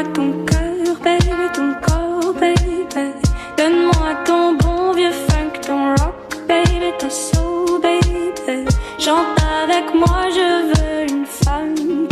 Donne-moi ton cœur, baby, ton corps, baby. Donne-moi ton bon vieux funk, ton rock, baby, ta soul, baby. Chante avec moi, je veux une femme